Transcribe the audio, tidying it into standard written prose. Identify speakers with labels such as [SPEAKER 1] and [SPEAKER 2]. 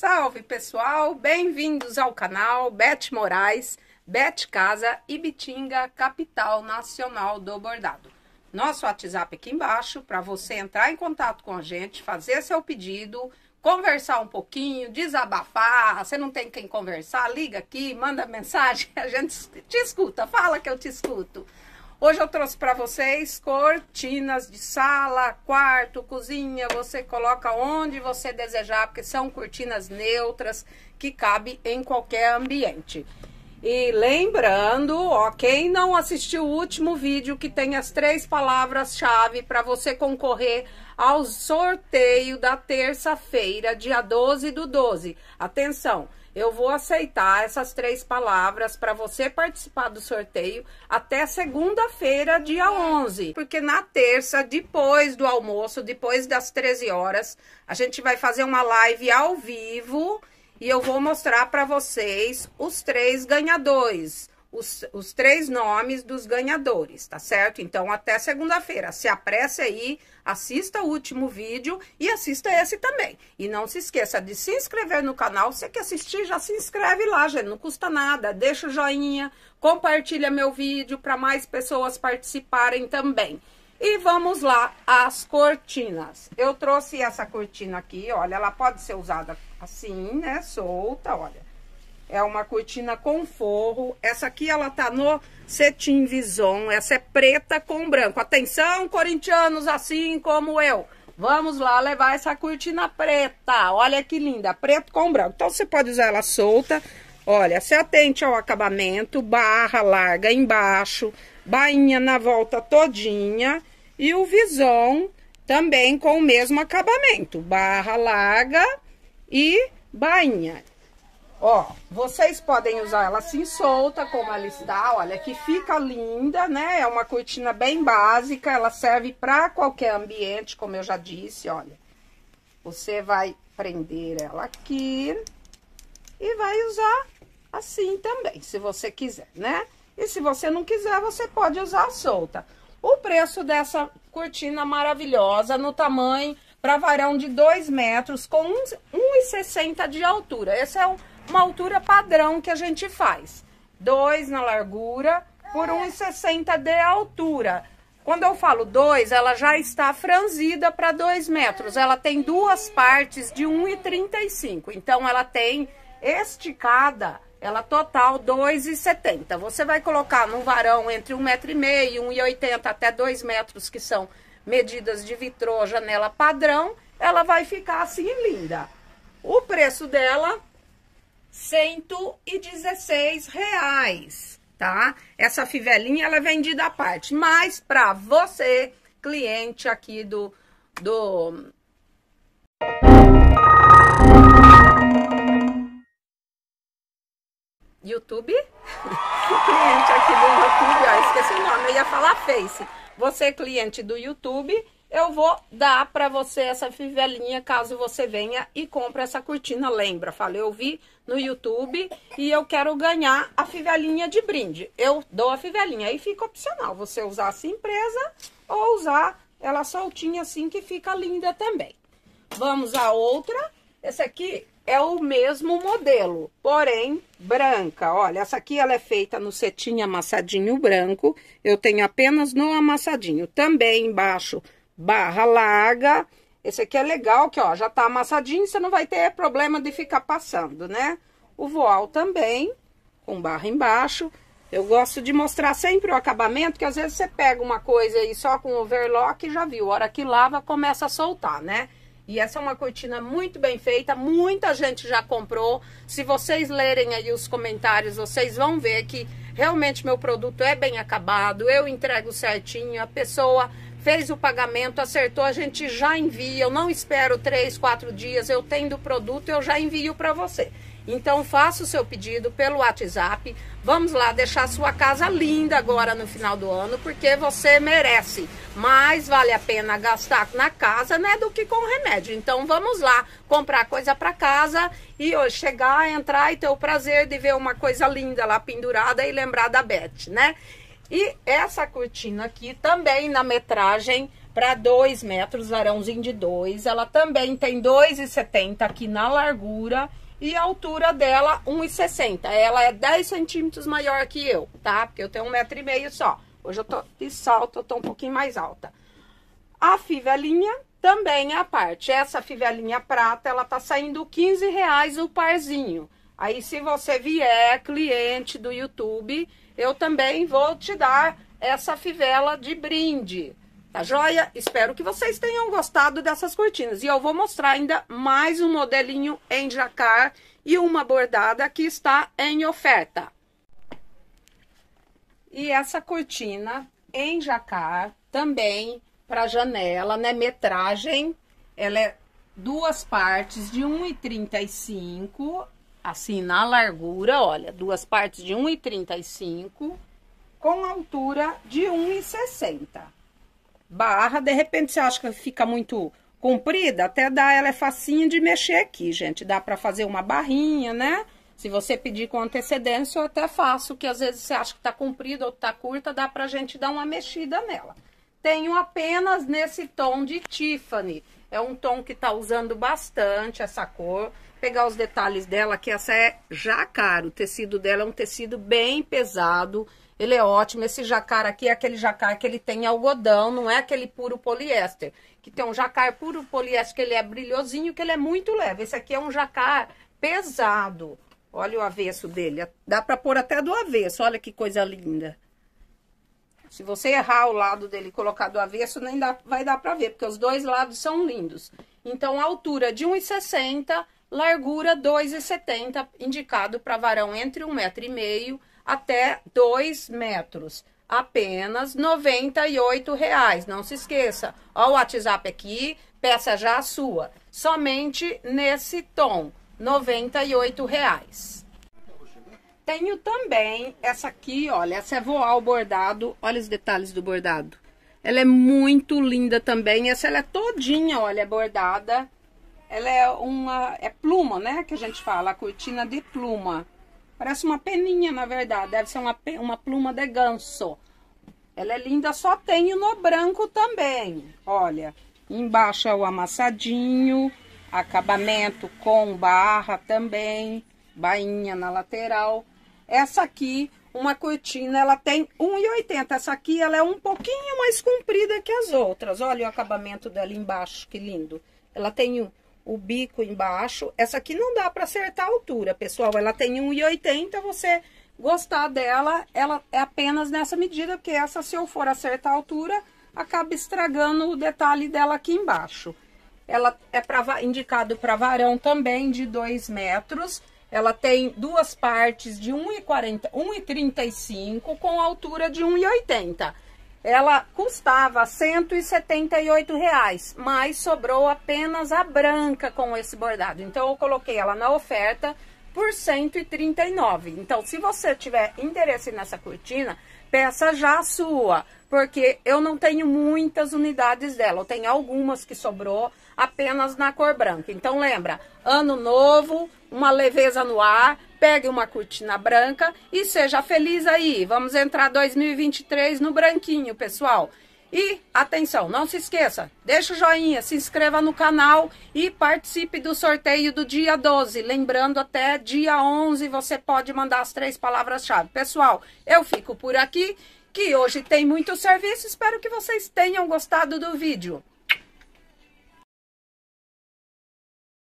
[SPEAKER 1] Salve pessoal, bem-vindos ao canal Beth Moraes, Beth Casa e Bitinga, capital nacional do bordado. Nosso WhatsApp aqui embaixo para você entrar em contato com a gente, fazer seu pedido, conversar um pouquinho, desabafar. Você não tem quem conversar? Liga aqui, manda mensagem, a gente te escuta, fala que eu te escuto. Hoje eu trouxe para vocês cortinas de sala, quarto, cozinha, você coloca onde você desejar, porque são cortinas neutras que cabem em qualquer ambiente. E lembrando, ó, quem não assistiu o último vídeo que tem as 3 palavras-chave para você concorrer ao sorteio da terça-feira, dia 12/12. Atenção! Eu vou aceitar essas 3 palavras para você participar do sorteio até segunda-feira, dia 11. Porque na terça, depois do almoço, depois das 13 horas, a gente vai fazer uma live ao vivo e eu vou mostrar para vocês os 3 ganhadores. Os 3 nomes dos ganhadores, tá certo? Então, até segunda-feira, se apresse aí, assista o último vídeo e assista esse também. E não se esqueça de se inscrever no canal. Você que assistir, já se inscreve lá, gente, não custa nada. Deixa o joinha, compartilha meu vídeo para mais pessoas participarem também. E vamos lá, as cortinas. Eu trouxe essa cortina aqui, olha, ela pode ser usada assim, né, solta, olha. É uma cortina com forro. Essa aqui, ela tá no cetim vison. Essa é preta com branco. Atenção, corintianos, assim como eu. Vamos lá levar essa cortina preta. Olha que linda, preto com branco. Então, você pode usar ela solta. Olha, se atente ao acabamento. Barra larga embaixo. Bainha na volta todinha. E o vison também com o mesmo acabamento. Barra larga e bainha. Ó, vocês podem usar ela assim solta, como ela está, olha, que fica linda, né? É uma cortina bem básica, ela serve para qualquer ambiente, como eu já disse, olha. Você vai prender ela aqui e vai usar assim também, se você quiser, né? E se você não quiser, você pode usar solta. O preço dessa cortina maravilhosa, no tamanho para varão de 2 metros, com 1,60 de altura. Esse é uma altura padrão que a gente faz. 2 na largura por 1,60 de altura. Quando eu falo 2, ela já está franzida para 2 metros. Ela tem 2 partes de 1,35. Então, ela tem esticada, ela total 2,70. Você vai colocar num varão entre 1,5 m, 1,80 até 2 metros, que são medidas de vitrô, janela padrão, ela vai ficar assim linda. O preço dela, R$116, tá? Essa fivelinha, ela é vendida à parte, mas para você, cliente aqui do YouTube, cliente aqui do YouTube, ó, esqueci o nome, eu ia falar Face. Você, cliente do YouTube, eu vou dar para você essa fivelinha, caso você venha e compre essa cortina. Lembra, falei, eu vi no YouTube e eu quero ganhar a fivelinha de brinde. Eu dou a fivelinha, aí fica opcional, você usar assim presa ou usar ela soltinha assim, que fica linda também. Vamos a outra. Essa aqui é o mesmo modelo, porém branca. Olha, essa aqui ela é feita no cetim amassadinho branco. Eu tenho apenas no amassadinho. Também embaixo, barra larga. Esse aqui é legal, que ó, já tá amassadinho, você não vai ter problema de ficar passando, né? O voal também, com barra embaixo. Eu gosto de mostrar sempre o acabamento, que às vezes você pega uma coisa aí só com overlock e já viu. A hora que lava, começa a soltar, né? E essa é uma cortina muito bem feita, muita gente já comprou. Se vocês lerem aí os comentários, vocês vão ver que realmente meu produto é bem acabado, eu entrego certinho, a pessoa fez o pagamento, acertou, a gente já envia, eu não espero 3, 4 dias, eu tendo o produto, eu já envio para você. Então, faça o seu pedido pelo WhatsApp. Vamos lá deixar a sua casa linda agora no final do ano, porque você merece. Mais vale a pena gastar na casa, né, do que com remédio. Então, vamos lá comprar coisa para casa e hoje chegar, entrar e ter o prazer de ver uma coisa linda lá pendurada e lembrar da Beth, né? E essa cortina aqui também na metragem para 2 metros, varãozinho de 2. Ela também tem 2,70 aqui na largura e a altura dela 1,60. Ela é 10 centímetros maior que eu, tá? Porque eu tenho 1,5 m só. Hoje eu tô de salto, eu tô um pouquinho mais alta. A fivelinha também é a parte. Essa fivelinha prata, ela tá saindo R$15 o parzinho. Aí, se você vier cliente do YouTube, eu também vou te dar essa fivela de brinde. Tá joia? Espero que vocês tenham gostado dessas cortinas. E eu vou mostrar ainda mais um modelinho em jacquard e uma bordada que está em oferta. E essa cortina em jacquard também para janela, né? Metragem, ela é 2 partes de 1,35, assim na largura, olha, 2 partes de 1,35 com altura de 1,60. Barra, de repente você acha que fica muito comprida, até dá, ela é facinha de mexer aqui, gente. Dá para fazer uma barrinha, né? Se você pedir com antecedência, eu até faço, que às vezes você acha que tá comprida ou tá curta, dá pra gente dar uma mexida nela. Tenho apenas nesse tom de Tiffany. É um tom que tá usando bastante essa cor. Pegar os detalhes dela, que essa é jacquard. O tecido dela é um tecido bem pesado. Ele é ótimo. Esse jacquard aqui é aquele jacquard que ele tem algodão, não é aquele puro poliéster. Que tem um jacquard puro poliéster que ele é brilhosinho, que ele é muito leve. Esse aqui é um jacquard pesado. Olha o avesso dele. Dá pra pôr até do avesso. Olha que coisa linda. Se você errar o lado dele e colocar do avesso, nem vai dar pra ver, porque os dois lados são lindos. Então, altura de 1,60, largura 2,70, indicado para varão entre 1,5 m até 2 metros. Apenas R$ 98,00. Não se esqueça, ó o WhatsApp aqui, peça já a sua. Somente nesse tom, R$ 98,00. Tenho também essa aqui, olha, essa é voal bordado, olha os detalhes do bordado. Ela é muito linda também, essa ela é todinha, olha, bordada. Ela é pluma, né, que a gente fala, a cortina de pluma. Parece uma peninha, na verdade, deve ser uma pluma de ganso. Ela é linda, só tenho no branco também, olha. Embaixo é o amassadinho, acabamento com barra também, bainha na lateral. Essa aqui, uma cortina, ela tem 1,80. Essa aqui, ela é um pouquinho mais comprida que as outras. Olha o acabamento dela embaixo, que lindo. Ela tem o bico embaixo. Essa aqui não dá para acertar a altura, pessoal. Ela tem 1,80. Você gostar dela, ela é apenas nessa medida, porque essa, se eu for acertar a altura, acaba estragando o detalhe dela aqui embaixo. Ela é indicado para varão também de 2 metros. Ela tem 2 partes de 1,40, 1,35 com altura de 1,80. Ela custava R$ 178,00, mas sobrou apenas a branca com esse bordado. Então, eu coloquei ela na oferta por R$ 139,00. Então, se você tiver interesse nessa cortina, peça já a sua, porque eu não tenho muitas unidades dela. Eu tenho algumas que sobrou apenas na cor branca. Então, lembra, ano novo, uma leveza no ar, pegue uma cortina branca e seja feliz aí. Vamos entrar 2023 no branquinho, pessoal. E, atenção, não se esqueça, deixa o joinha, se inscreva no canal e participe do sorteio do dia 12. Lembrando, até dia 11 você pode mandar as 3 palavras-chave. Pessoal, eu fico por aqui, que hoje tem muito serviço. Espero que vocês tenham gostado do vídeo.